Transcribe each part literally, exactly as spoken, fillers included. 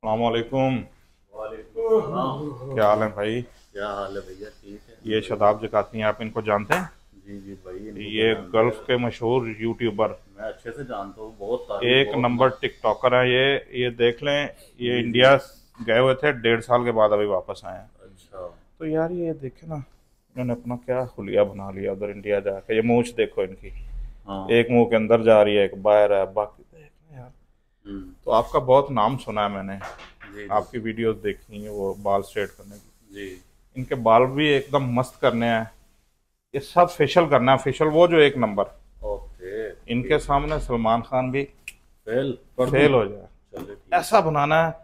अस्सलामुअलैकुम। वालेकुम। क्या हाल है भाई? क्या हाल है भैया? ठीक है। ये शदाब जकाती हैं, आप इनको जानते हैं? जी जी भाई, ये गल्फ के मशहूर यूट्यूबर, मैं अच्छे से जानता हूँ। बहुत तारीफ, एक बहुत नंबर टिकटॉकर है ये ये देख लें। ये इंडिया गए हुए थे, डेढ़ साल के बाद अभी वापस आए हैं। अच्छा। तो यार ये देखे ना, इन्होंने अपना क्या हुलिया बना लिया उधर इंडिया जाके। ये मूछ देखो इनकी, हाँ। एक मुंह के अंदर जा रही है, एक बाहर है, बाकी देखना यार। हम्म। तो आपका बहुत नाम सुना है मैंने, जी जी। आपकी वीडियोस देखी हैं वो बाल स्ट्रेट करने की। जी। इनके बाल भी एकदम मस्त करने हैं, ये सब फेशियल करना है, फेशियल वो जो एक नंबर। ओके। इनके सामने सलमान खान भी फेल फेल हो जाए, चलिए ठीक। ऐसा बनाना है।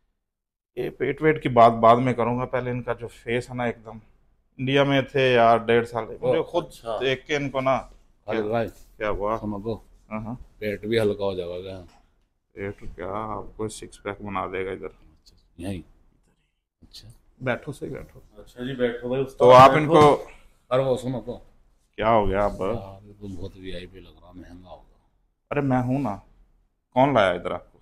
ये पेट वेट की बात बाद में करूंगा, पहले इनका जो फेस है ना, एकदम इंडिया में थे यार डेढ़ साल, मुझे खुद अच्छा। देख के इनको ना खालिद भाई क्या हुआ। सुनो तो, हाँ हाँ, पेट भी हल्का हो जाएगा क्या? पेट क्या, आपको सिक्स पैक बना देगा इधर। यही। अच्छा बैठो सही बैठो। अच्छा जी, बैठो भाई। तो आप इनको, अरे वो सुनो तो क्या हो गया अब? यार ये तो बहुत वीआईपी लग रहा, महंगा होगा। अरे मैं हूं ना, कौन लाया इधर आपको?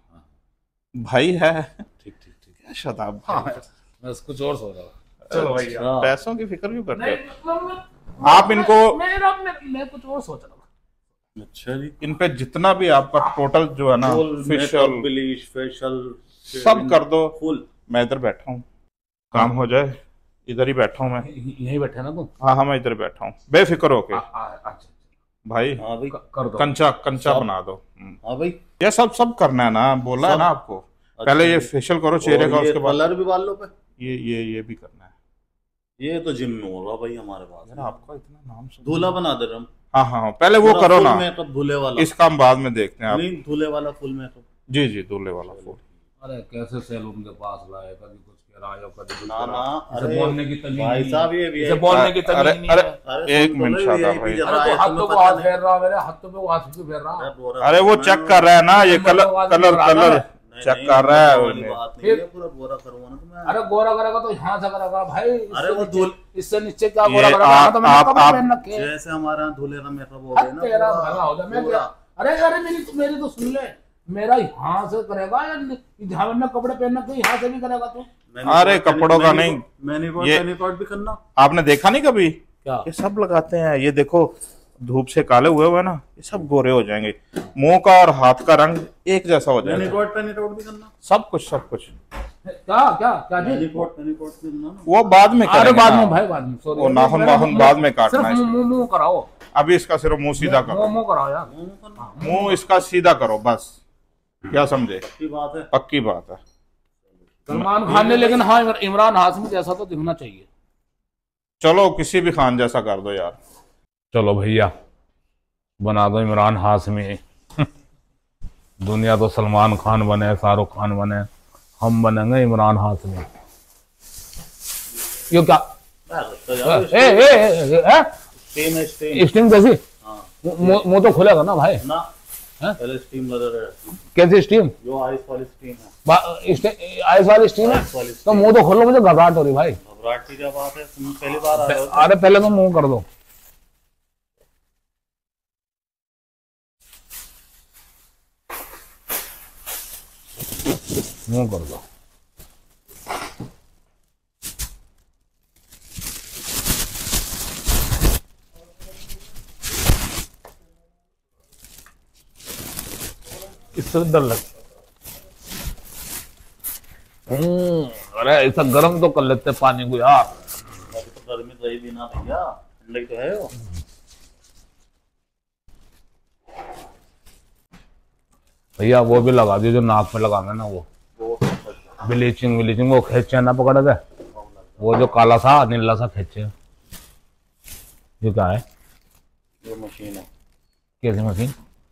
भाई है। ठीक ठीक ठीक। क्या शताब हाँ, भाई? मैं कुछ और सोच रहा था। चलो भाई, अच्छा। पैसों की फिक्र क्यों करते नहीं, हो? मतलब मैं- आप इनको, मेरा मैं, मैं कुछ और सोच रहा था। अच्छा जी। इन पे जितना भी आपका टोटल जो है ना, full facial makeup, bleach, facial सब कर दो। फुल। मैं इधर बैठा हूँ, काम हो जाए, इधर ही बैठा हूँ मैं। यहीं बैठे ना तुम? हाँ हाँ, मैं इधर बैठा हूँ, बेफिक्र होके। आ- आ- अच्छा भाई हाँ भाई। कर दो। कंचा कंचा सब। बना दो। हम्म। हाँ भाई। ये सब सब करना है ना, बोला है सब। ना आपको। पहले ये फेशियल करो चेहरे का, उसके बाद कलर भी बालों पे। ये ये ये भी करना है। ये तो जिम में हो रहा भाई हमारे पास। यार आपका इतना नाम सुन, दूल्हा बना दे रहा हम। हाँ हाँ हाँ, पहले वो करो ना, मेकअप दूल्हे वाला। इसका हम बाद में देखते हैं आप। नहीं, दूल्हे वाला फुल मेकअप। जी जी, दूल्हे वाला फूल। अरे कैसे सैलून के पास लाए, कभी कुछ कह रहा है कभी कुछ ना कह ना, रहा है। इसे अरे बोलने की तमीज भाई नहीं साहब, है। ये भी इसे है। बोलने की अरे तमीज नहीं अरे है। अरे एक सुन तो मिनट ले, शादाब V I P भाई। जब अरे आए तो हाथों तुम्हें पे पता हाथ नहीं। फेर रहा, मेरे हाथों पे वो हाथ क्यों फेर रहा? अरे बोरा अरे वो करवाना चेक है। कर रहा है ना, ये कलर कलर कलर नहीं, चेक नहीं, कर रहा है। वाली बात नहीं है, पूरा बोरा करवाना तुम्हें। अरे गोरा करेगा तो यहाँ से करेगा भाई। अरे वो इससे दूल- नीचे- इससे नीचे क्या ये गोरा करेगा? आप- यहाँ तो मैंने आप- कपड़े आप- पहन रखे हैं। जैसे हमारे यहाँ दूल्हे का मेकअप हो हद गया ना, तेरा पूरा- भला हो जाए। मैं पूरा। क्या- अरे अरे मेरी तो मेरी तो सुन ले, मेरा यहाँ से करेगा या जहाँ मैंने कपड़े पहन रखे यहाँ से नहीं करेगा तू? मैनीकोट- अरे कपड़ों का नहीं, मैनीकोट ये- मैनीकोट भी करना। आपने देखा नहीं कभी? क्या? ये सब लगाते हैं, ये देखो धूप से काले हुए हुए ना, ये सब गोरे हो जाएंगे। मुंह का और हाथ का रंग एक जैसा हो जाएगा। मैनीकोट पेनीकोट भी करना। सब कुछ सब कुछ क्या क्या क्या जी? मैनीकोट पेनीकोट भी करना ना। वो बाद में अरे करेंगे बाद ना। में भाई, बाद में सॉरी। वो नाखून वाखून बाद में काटना है सिर्फ इसको। मुंह मुंह कराओ। अभी इसका सिर्फ मुंह सीधा मुंह करो, मुंह कराओ यार। मुंह करना मुंह इसका सीधा करो बस। क्या समझे? की बात है। पक्की बात है। सलमान खान ने, लेकिन हाँ इमरान हाशमी जैसा तो दिखना चाहिए। चलो किसी भी खान जैसा कर दो यार। चलो भैया बना दो इमरान हाशमी। दुनिया तो सलमान खान बने, शाहरुख खान बने, हम बनेंगे इमरान हाशमी। ये क्या? ए ए ए ए स्टीम है, स्टीम। स्टीम कैसी? हाँ मुंह मुंह तो खुलेगा ना भाई। ना, हैं? पहले स्टीम लगा रहे। कैसी स्टीम? जो आइस वाली स्टीम है। बा- स्टे- आइस वाली स्टीम है? आइस वाली तो स्टीम। मुंह तो खोलो, मुझे घबराहट हो रही भाई। घबराहट की क्या बात है, तुम पहली बार आ रहे हो। अरे पहले तो मुंह कर दो। मुंह कर दो। इससे डर लग। हम्म, अरे ऐसा गर्म तो कर लेते पानी को यार। अभी तो गर्मी रही भी ना भैया, ठंडक तो है वो। भैया वो भी लगा दियो जो नाक में लगाना ना, वो वो ब्लीचिंग ब्लीचिंग वो खेचे ना पकड़ दे, वो जो काला सा नीला सा खेचे। ये क्या है? जो मशीन है। कैसी मशीन?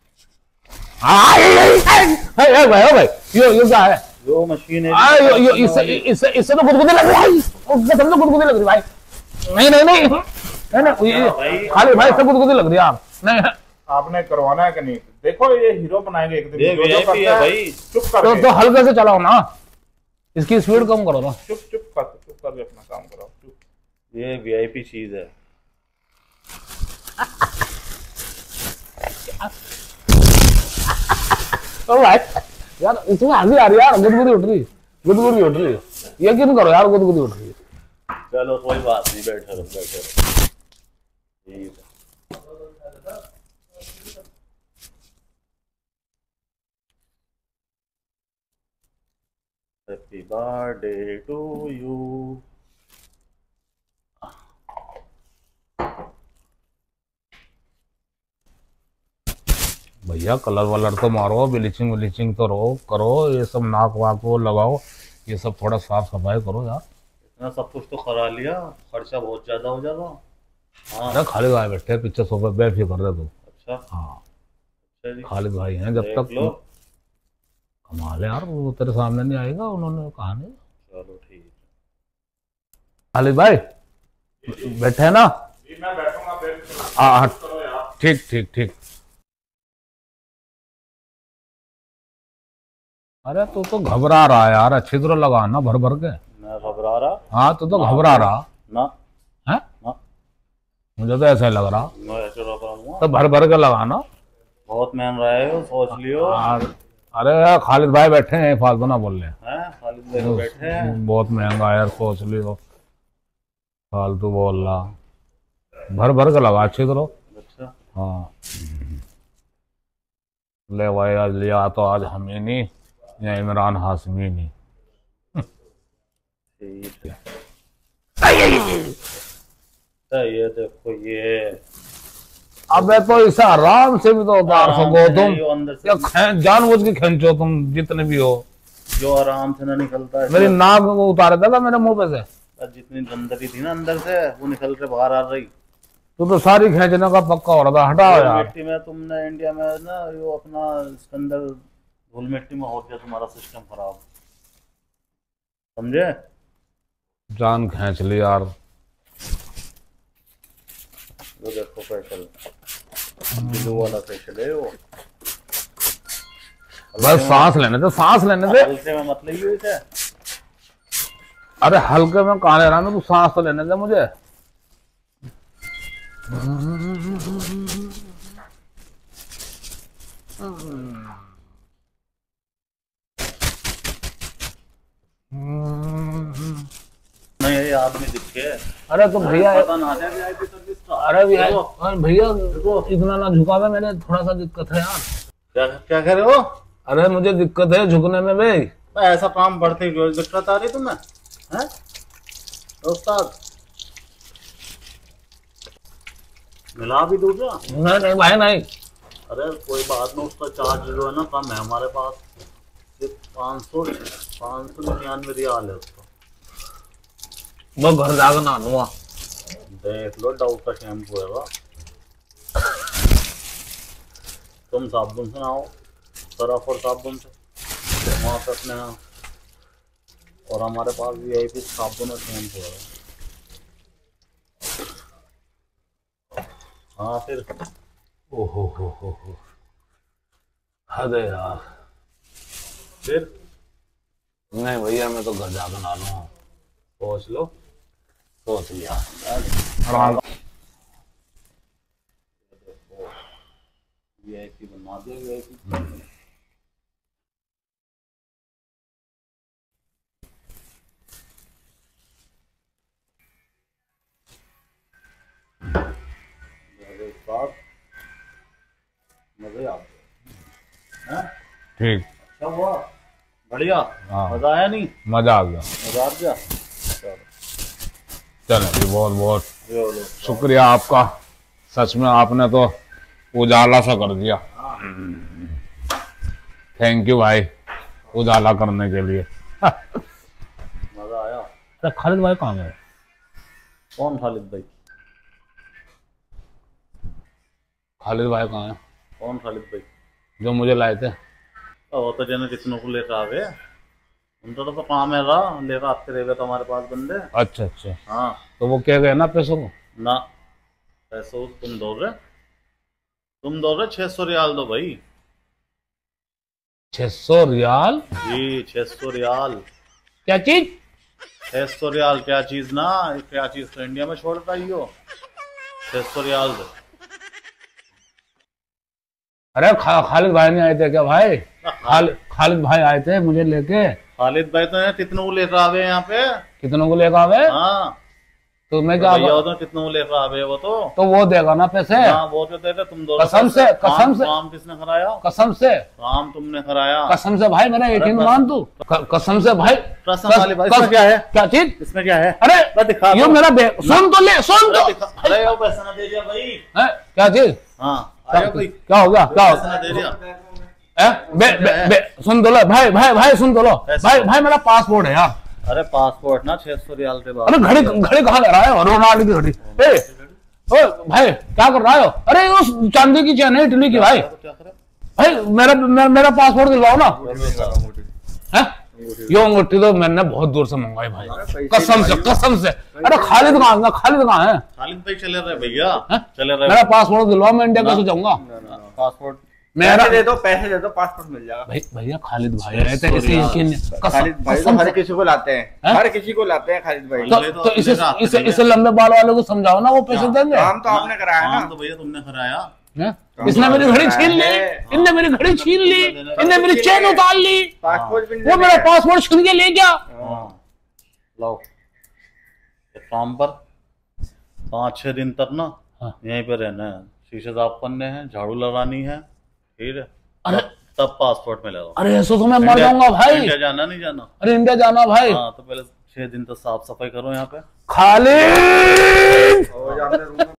भाई भाई यो यो क्या है? जो मशीन है। आ, यो, यो, इससे इससे इससे तो गुदगुदी लग रही है। उससे तो गुदगुदी लग रही भाई। नहीं नहीं नहीं नहीं नहीं ये खाली भाई इससे गुदगुदी लग रही है। आप नहीं आपने करवाना है कि नहीं? देखो ये हीरो बनाएंगे एक दिन। ये जो जो वीआईपी करता है भाई। चुप तो, करके, तो हल्के से चलाओ ना, इसकी स्पीड कम करो ना। चुप चुप कर चुप करके अपना काम करो। चुप। ये वीआईपी चीज है। तो भाई यार इसमें हंसी आ रही है यार, गुदगुदी उठ रही। गुदगुदी उठ रही है, यकीन करो यार गुदगुदी उठ रही है। चलो कोई बात नहीं, बैठे रहो बैठे रहो, ठीक है। Happy birthday to you. भैया कलर वलर तो मारो, ब्लीचिंग ब्लीचिंग तो रो करो, ये सब नाक वाक वो लगाओ, ये सब थोड़ा साफ सफाई करो यार। इतना सब कुछ तो करा लिया, खर्चा बहुत ज्यादा हो जाएगा। हाँ अरे खालिद भाई बैठे हैं पीछे सोफे, बेफिक्र रह तू। अच्छा हाँ अच्छा जी, खालिद भाई हैं, जब देख तक लो। कमाल है यार, वो तेरे सामने नहीं आएगा, उन्होंने कहा नहीं। चलो ठीक है। खालिद भाई बैठे हैं ना? जी मैं बैठूंगा, बेफिक्र हाँ हाँ, करो यार। ठीक ठीक ठीक। अरे तू तो घबरा रहा है यार, अच्छी तरह लगाना भर भर के। मैं घबरा रहा हाँ तू तो घबरा रहा ना? है, ना मुझे तो ऐसा ही लग रहा। मैं ऐसे रोक रहा हूँ, तो भर भर के लगाना। बहुत महंग रहे हो, सोच लियो। और- अरे खालिद भाई बैठे हैं, फालतू ना बोल रहे। हैं खालिद भाई तो बैठे हैं। बहुत महंगा यार, सोच लियो, फालतू बोल रहा। भर भर के लगा अच्छी तरह। अच्छा हाँ ले भाई, आज लिया तो आज हम ही नहीं, या इमरान हाशमी नहीं। ठीक है। तो ये देखो ये अबे तो इसे आराम से भी तो उतार आराम सको से तुम, नहीं, वो अंदर से या खे- जानबूझ के खींचो तुम जितने भी हो। जो आराम से ना निकलता है, मेरी नाक को उतारे था मेरे मुंह पे से। जितनी गंदगी थी ना अंदर से वो निकल के बाहर आ रही। तू तो सारी खींचने का पक्का हो रहा था, हटाओ धूल यार। मिट्टी में तुमने इंडिया में ना यो अपना इसके अंदर धूल मिट्टी में हो गया तुम्हारा सिस्टम खराब, समझे? जान खींच ली यार। वो देखो फेशियल, ब्लू वाला फेशियल है वो। बस सांस लेने दे, सांस लेने दे। हल्के में मत लियो इसे। अरे हल्के में कहाँ ले रहा मैं, तू सांस तो लेने दे मुझे। नहीं ये आदमी दिखे, अरे तो भैया, पता ना है वीआईपी सर्विस का। अरे भैया, देखो, अरे भैया इतना ना झुकावे, मेरे थोड़ा सा दिक्कत है यार। क्या क्या कह रहे हो? अरे मुझे दिक्कत है झुकने में भाई। भाई ऐसा काम बढ़ते ही रोज दिक्कत आ रही तुम्हें, हैं उस्ताद? मिला भी दूसरा? नहीं नहीं भाई नहीं। अरे कोई बात नहीं, उसका चार्ज जो है ना कम है हमारे पास, पाँच सौ पाँच सौ निन्यानवे रियाल है उसका। वो घर जाकर नहा लूंगा। देख लो डाउ का शैम्पू है वो। तुम साबुन से नहाओ, सरफ और साबुन से वहाँ पे अपने यहाँ, और हमारे पास भी यही साबुन और शैम्पू है। हाँ फिर ओहो हो हो हो, हद है यार। फिर नहीं भैया मैं तो घर जाकर नहा लूंगा। सोच लो, सोच लिया। वीआईपी बना दे वीआईपी। मजे आ गए, ठीक, अच्छा हुआ, बढ़िया। हाँ। मजा आया नहीं? मजा आ गया। मजा आ गया। चलो चलो जी, बहुत बहुत यो लो। शुक्रिया आपका, सच में आपने तो उजाला सा कर दिया। थैंक यू भाई, उजाला करने के लिए। मजा आया। अरे खालिद भाई कहाँ गए? कौन खालिद भाई? खालिद भाई कहाँ है कौन खालिद भाई? जो मुझे लाए थे? वो तो जने कितनों को लेकर आ गए, उनका तो, तो काम है रहा, लेकर आते रह गए तो हमारे पास बंदे। अच्छा अच्छा, हाँ तो वो क्या गए ना पैसों को? ना, पैसों तुम दो रहे, तुम दो रहे छह सौ रियाल दो भाई। छह सौ रियाल? जी छह सौ रियाल। क्या चीज? छह सौ रियाल क्या चीज ना, क्या चीज तो इंडिया में छोड़ता ही हो। छह सौ रियाल दो। अरे खा, खालिद भाई नहीं आए थे क्या भाई? खाल, खालिद भाई आए थे मुझे लेके, खालिद भाई तो कितनों लेकर आवे यहाँ पे। कितनों को लेकर आवे? हाँ तो मैं क्या भैया तो कितनों लेकर आवे वो तो तो वो देगा ना पैसे। हाँ वो तो देगा तुम दो कसम से कसम से काम किसने कराया? कसम से काम तुमने कराया। कसम से भाई मेरा यकीन मान तू क- कसम से भाई। कसम कस- वाली भाई, कस- इसमें क्या है? क्या चीज? इसमें क्या है? अरे दिखा यो दो। मेरा बे सुन तो ले सुन तो। अरे वो पैसा ना दे दिया भाई। हैं? क्या चीज? हाँ क्या, आया भाई, क्या हो गया? क्या हो पैसा ना दे दिया। हैं? बे, बे, बे, सुन तो लो भाई भाई भाई सुन तो लो भाई भाई मेरा पासपोर्ट है यार। अरे पासपोर्ट ना छह सौ रियाल के बाद। अरे घड़ी घड़ी कहाँ ले रहा है? रोनाल्डो की घड़ी। ए ओ भाई क्या कर रहा हो? अरे उस चांदी की चैन है इटली की भाई। क्या करे? भाई मेरा मे, मेरा पासपोर्ट दिलवाओ ना। हैं? यो अंगूठी तो मैंने बहुत दूर से मंगवाई भाई, कसम से कसम से। अरे खालिद कहाँ है? खालिद कहाँ है? खालिद भाई चले रहे भैया, हैं? चले रहे। मेरा पासपोर्ट दिलवाओ, मैं इंडिया कैसे जाऊंगा? पासपोर्ट मेरा पैसे दे दो, पैसे दे दो, पासपोर्ट मिल जाएगा। भाई भैया खालिद भाई है तो इसे यकीन नहीं। कसम खालिद भाई तो कसम हर से। किसी को लाते हैं, हैं? हर किसी को लाते हैं खालिद भाई। तो, ले तो तो इसे ले रात इसे ले इसे लंबे बाल वाले को समझाओ ना, वो पैसे देंगे। काम तो आपने कराया काम ना। तो भैया तुमने कराया। हैं? इसने मेरी घड़ी छीन ली, इनने मेरी घड़ी छीन ली, इनने मेरी चेन उतार ली, पासपोर्ट भी वो मेरा पासपोर्ट छीन के ले गया। हाँ लाओ एक काम पर, पाँच छह दिन तक ना हाँ। यहीं पे रहना है, शीशे साफ करने हैं, झाड़ू लगानी है, ठीक है? अरे तब, तब पासपोर्ट मिलेगा। अरे ऐसा तो मैं मर इंडिया- जाऊंगा भाई। इंडिया जाना नहीं जाना? अरे इंडिया जाना भाई। हाँ तो पहले छह दिन तक साफ सफाई करो यहाँ पे। खालिद हो जाते रूम में।